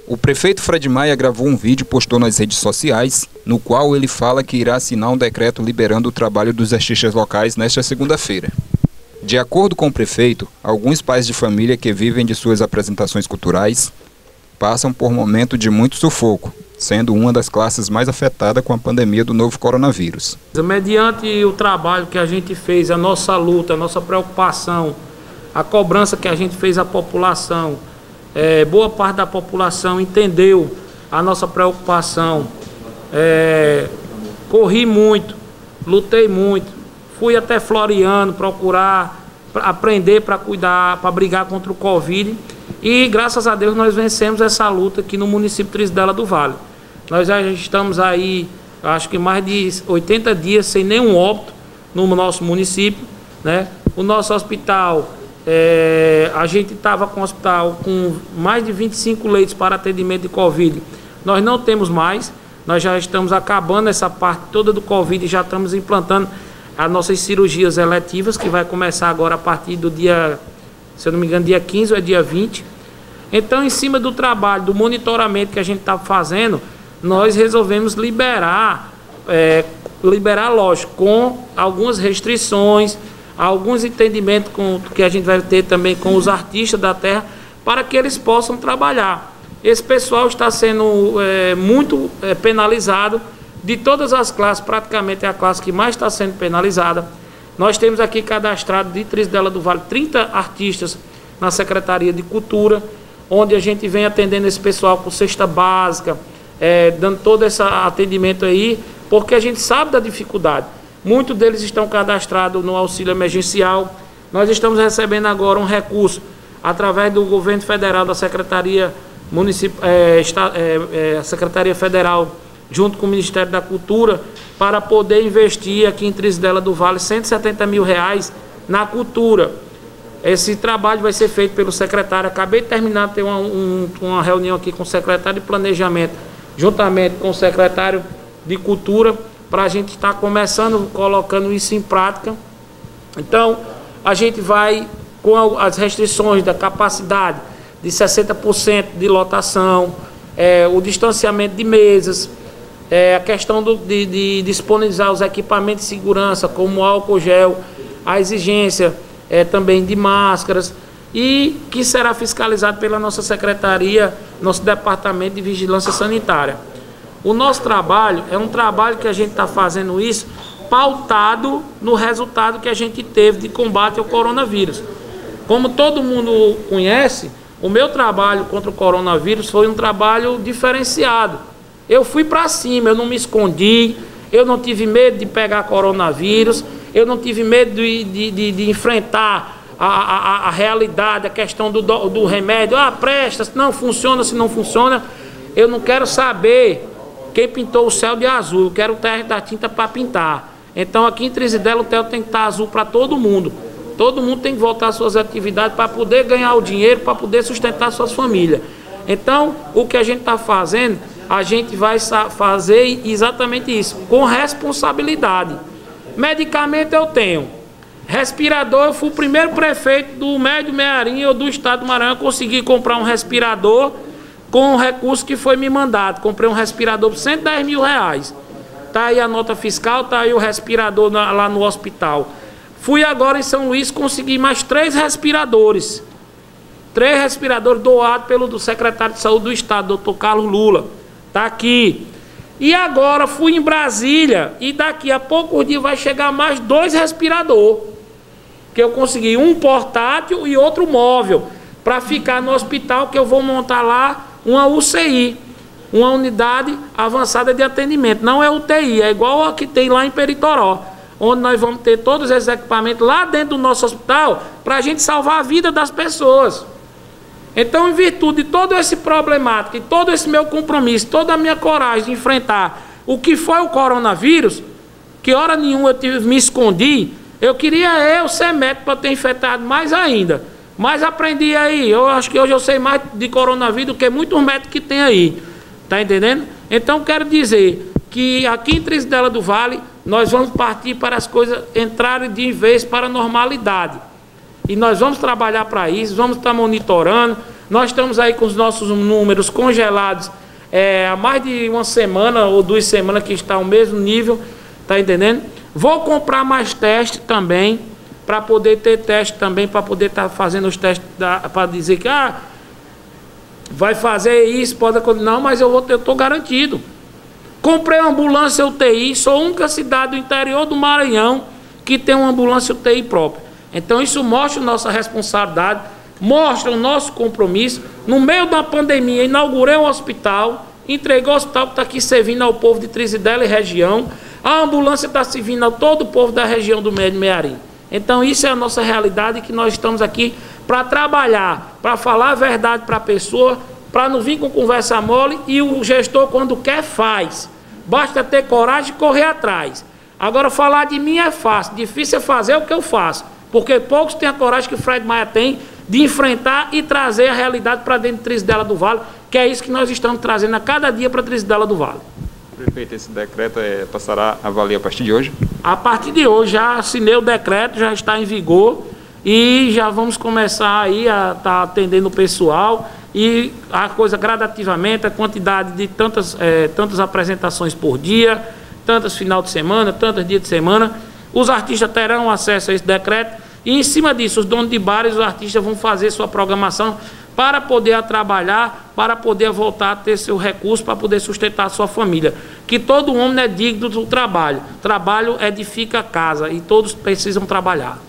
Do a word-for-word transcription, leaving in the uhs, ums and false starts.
O prefeito Fred Maia gravou um vídeo e postou nas redes sociais, no qual ele fala que irá assinar um decreto liberando o trabalho dos artistas locais nesta segunda-feira. De acordo com o prefeito, alguns pais de família que vivem de suas apresentações culturais passam por um momento de muito sufoco, sendo uma das classes mais afetadas com a pandemia do novo coronavírus. Mediante o trabalho que a gente fez, a nossa luta, a nossa preocupação, a cobrança que a gente fez à população, é, boa parte da população entendeu a nossa preocupação, é, corri muito, lutei muito, fui até Floriano procurar aprender para cuidar, para brigar contra o Covid e graças a Deus nós vencemos essa luta aqui no município de Trizidela do Vale. Nós já estamos aí, acho que mais de oitenta dias sem nenhum óbito no nosso município, né? O nosso hospital, é, a gente estava com o hospital com mais de vinte e cinco leitos para atendimento de Covid. Nós não temos mais, nós já estamos acabando essa parte toda do Covid e já estamos implantando as nossas cirurgias eletivas, que vai começar agora a partir do dia, se eu não me engano, dia quinze ou é dia vinte. Então, em cima do trabalho, do monitoramento que a gente está fazendo, nós resolvemos liberar, é, liberar, lógico, com algumas restrições, alguns entendimentos com, que a gente vai ter também com os artistas da terra, para que eles possam trabalhar. Esse pessoal está sendo é, muito é, penalizado. De todas as classes, praticamente é a classe que mais está sendo penalizada. Nós temos aqui cadastrado de Trizidela do Vale trinta artistas na Secretaria de Cultura, onde a gente vem atendendo esse pessoal com cesta básica, é, dando todo esse atendimento aí, porque a gente sabe da dificuldade. Muitos deles estão cadastrados no auxílio emergencial. Nós estamos recebendo agora um recurso através do governo federal, da Secretaria Municipal, é, é, é, Secretaria Federal, junto com o Ministério da Cultura, para poder investir aqui em Trizidela do Vale cento e setenta mil reais na cultura. Esse trabalho vai ser feito pelo secretário. Acabei de terminar de ter uma, um, uma reunião aqui com o secretário de Planejamento, juntamente com o secretário de Cultura, para a gente estar começando, colocando isso em prática. Então, a gente vai, com as restrições da capacidade de sessenta por cento de lotação, é, o distanciamento de mesas, É, a questão do, de, de disponibilizar os equipamentos de segurança, como álcool gel, a exigência é, também de máscaras, e que será fiscalizado pela nossa secretaria, nosso departamento de vigilância sanitária. O nosso trabalho é um trabalho que a gente está fazendo isso pautado no resultado que a gente teve de combate ao coronavírus. Como todo mundo conhece, o meu trabalho contra o coronavírus foi um trabalho diferenciado. Eu fui para cima, eu não me escondi, eu não tive medo de pegar coronavírus, eu não tive medo de, de, de, de enfrentar a, a, a realidade, a questão do, do remédio. Ah, presta, se não funciona, se não funciona. Eu não quero saber quem pintou o céu de azul, eu quero o terra da tinta para pintar. Então aqui em Trizidela o céu tem que estar azul para todo mundo. Todo mundo tem que voltar às suas atividades para poder ganhar o dinheiro, para poder sustentar suas famílias. Então, o que a gente está fazendo, a gente vai fazer exatamente isso, com responsabilidade. Medicamento eu tenho. Respirador, eu fui o primeiro prefeito do Médio Mearim ou do estado do Maranhão a conseguir comprar um respirador com o recurso que foi me mandado. Comprei um respirador por cento e dez mil reais. Está aí a nota fiscal, está aí o respirador na, lá no hospital. Fui agora em São Luís conseguir mais três respiradores. Três respiradores doados pelo do secretário de Saúde do Estado, doutor Carlos Lula. Está aqui. E agora fui em Brasília e daqui a poucos dias vai chegar mais dois respiradores. Que eu consegui um portátil e outro móvel para ficar no hospital, que eu vou montar lá uma U C I, uma unidade avançada de atendimento. Não é U T I, é igual a que tem lá em Peritoró, onde nós vamos ter todos esses equipamentos lá dentro do nosso hospital para a gente salvar a vida das pessoas. Então, em virtude de todo esse problemático, e todo esse meu compromisso, toda a minha coragem de enfrentar o que foi o coronavírus, que hora nenhuma eu tive, me escondi, eu queria eu ser médico para ter infectado mais ainda. Mas aprendi aí, eu acho que hoje eu sei mais de coronavírus do que muitos médicos que tem aí. Tá entendendo? Então, quero dizer que aqui em Trizidela do Vale, nós vamos partir para as coisas entrarem de vez para a normalidade. E nós vamos trabalhar para isso, vamos estar monitorando, Nós estamos aí com os nossos números congelados é, há mais de uma semana ou duas semanas que está ao mesmo nível, tá entendendo? Vou comprar mais testes também, para poder ter teste também, para poder estar tá fazendo os testes, para dizer que ah, vai fazer isso, pode acontecer. Não, mas eu vou ter, eu estou garantido. Comprei uma ambulância U T I, sou a única cidade do interior do Maranhão que tem uma ambulância U T I própria. Então isso mostra a nossa responsabilidade, mostra o nosso compromisso. No meio da pandemia, inaugurei um hospital, entreguei o hospital que está aqui servindo ao povo de Trizidela e região. A ambulância está servindo a todo o povo da região do Médio Mearim. Então isso é a nossa realidade, que nós estamos aqui para trabalhar, para falar a verdade para a pessoa, para não vir com conversa mole, e o gestor, quando quer, faz. Basta ter coragem de correr atrás. Agora, falar de mim é fácil, difícil é fazer o que eu faço, porque poucos têm a coragem que o Fred Maia tem de enfrentar e trazer a realidade para dentro de Trizidela do Vale, que é isso que nós estamos trazendo a cada dia para Trizidela do Vale. Prefeito, esse decreto é, passará a valer a partir de hoje? A partir de hoje, já assinei o decreto, já está em vigor, e já vamos começar aí a estar tá atendendo o pessoal, e a coisa gradativamente, a quantidade de tantas, é, tantas apresentações por dia, tantos final de semana, tantos dias de semana, os artistas terão acesso a esse decreto, e em cima disso, os donos de bares, os artistas vão fazer sua programação para poder trabalhar, para poder voltar a ter seu recurso, para poder sustentar a sua família. Que todo homem é digno do trabalho. Trabalho edifica a casa e todos precisam trabalhar.